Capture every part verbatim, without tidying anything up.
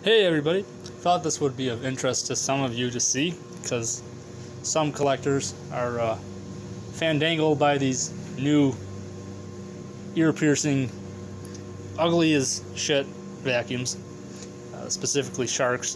Hey everybody, thought this would be of interest to some of you to see, because some collectors are uh, fandangled by these new ear-piercing, ugly as shit vacuums, uh, specifically Sharks.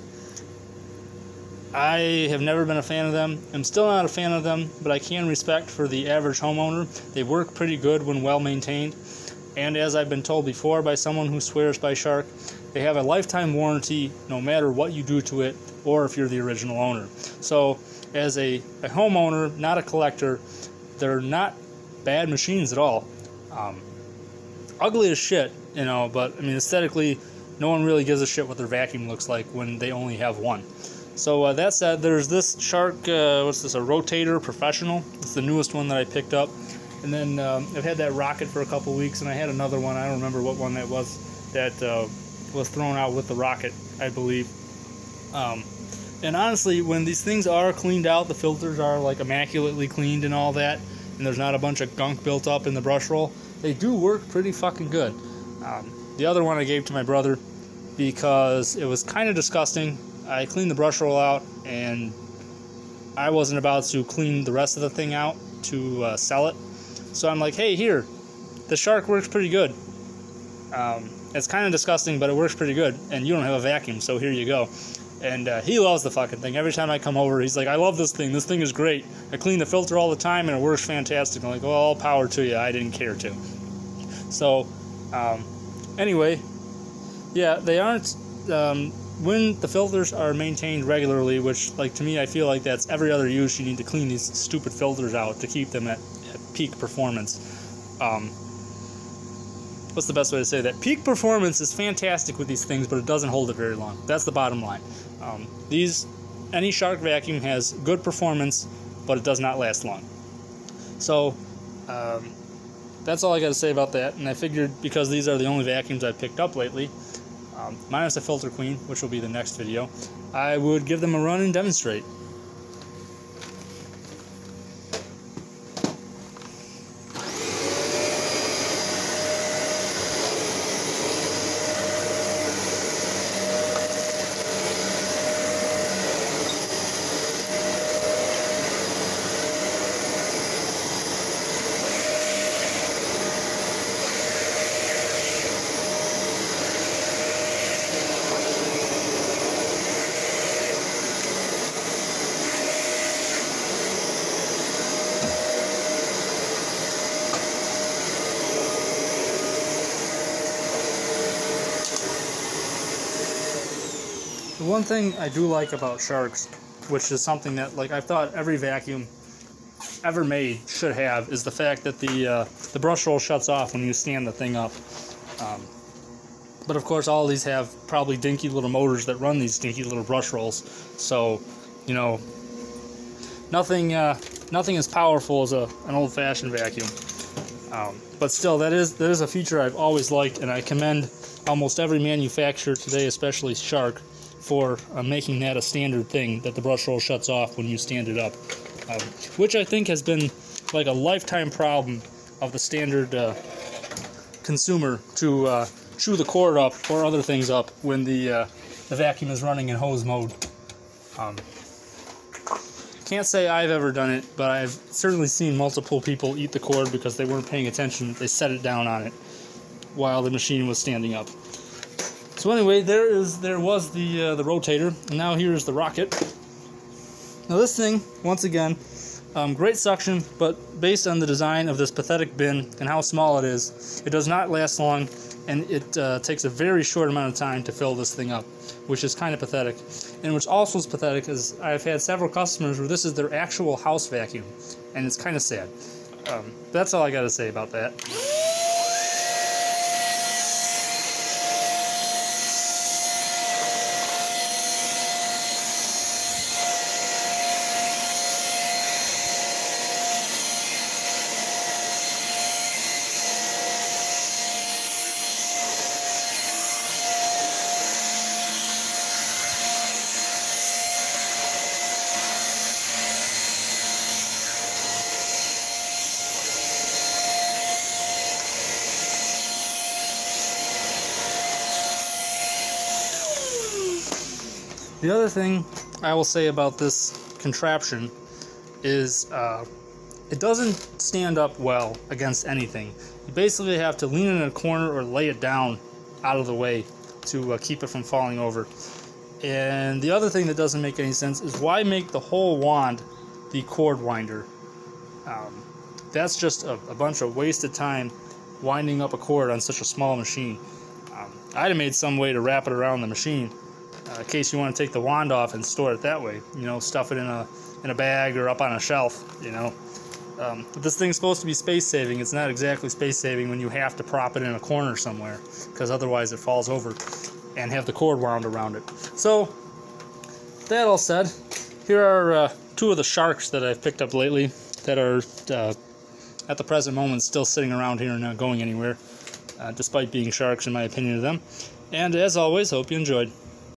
I have never been a fan of them. I'm still not a fan of them, but I can respect for the average homeowner. They work pretty good when well maintained, and as I've been told before by someone who swears by Shark, they have a lifetime warranty no matter what you do to it or if you're the original owner. So as a, a homeowner, not a collector, they're not bad machines at all. Um, ugly as shit, you know, but I mean aesthetically, no one really gives a shit what their vacuum looks like when they only have one. So uh, that said, there's this Shark, uh, what's this, a Rotator Professional. It's the newest one that I picked up. And then um, I've had that Rocket for a couple weeks, and I had another one, I don't remember what one that was, that uh, was thrown out with the Rocket, I believe. Um, and honestly, when these things are cleaned out, the filters are like immaculately cleaned and all that, and there's not a bunch of gunk built up in the brush roll, they do work pretty fucking good. Um, the other one I gave to my brother because it was kind of disgusting. I cleaned the brush roll out, and I wasn't about to clean the rest of the thing out to uh, sell it. So I'm like, hey, here, the Shark works pretty good. Um, it's kind of disgusting, but it works pretty good, and you don't have a vacuum, so here you go. And uh, he loves the fucking thing. Every time I come over, he's like, I love this thing. This thing is great. I clean the filter all the time, and it works fantastic. I'm like, well, all power to you. I didn't care to. So, um, anyway, yeah, they aren't... Um, when the filters are maintained regularly, which, like, to me, I feel like that's every other use, you need to clean these stupid filters out to keep them at, at peak performance. Um, what's the best way to say that? Peak performance is fantastic with these things, but it doesn't hold it very long. That's the bottom line. Um, these, any Shark vacuum has good performance, but it does not last long. So, um, that's all I got to say about that. And I figured because these are the only vacuums I've picked up lately, Um, minus a filter queen, which will be the next video, I would give them a run and demonstrate. The one thing I do like about Sharks, which is something that, like, I thought every vacuum ever made should have, is the fact that the uh, the brush roll shuts off when you stand the thing up. Um, but of course, all of these have probably dinky little motors that run these dinky little brush rolls. So, you know, nothing uh, nothing as powerful as a an old-fashioned vacuum. Um, but still, that is that is a feature I've always liked, and I commend almost every manufacturer today, especially Shark, for uh, making that a standard thing, that the brush roll shuts off when you stand it up, um, which I think has been like a lifetime problem of the standard uh, consumer to uh, chew the cord up or other things up when the uh, the vacuum is running in hose mode. Um, can't say I've ever done it, but I've certainly seen multiple people eat the cord because they weren't paying attention. They set it down on it while the machine was standing up. So anyway, there is there was the uh, the Rotator, and now here's the Rocket. Now this thing, once again, um, great suction, but based on the design of this pathetic bin and how small it is, it does not last long, and it uh, takes a very short amount of time to fill this thing up, which is kind of pathetic. And which also is pathetic is I've had several customers where this is their actual house vacuum, and it's kind of sad. Um, that's all I got to say about that. The other thing I will say about this contraption is uh, it doesn't stand up well against anything. You basically have to lean in a corner or lay it down out of the way to uh, keep it from falling over. And the other thing that doesn't make any sense is why make the whole wand the cord winder? Um, that's just a, a bunch of wasted time winding up a cord on such a small machine. Um, I'd have made some way to wrap it around the machine uh, in case you want to take the wand off and store it that way. You know, stuff it in a in a bag or up on a shelf. You know, um, but this thing's supposed to be space saving. It's not exactly space saving when you have to prop it in a corner somewhere, because otherwise it falls over and have the cord wound around it. So, that all said, here are uh, two of the sharks that I've picked up lately that are, uh, at the present moment, still sitting around here and not going anywhere, uh, despite being sharks in my opinion of them. And as always, hope you enjoyed.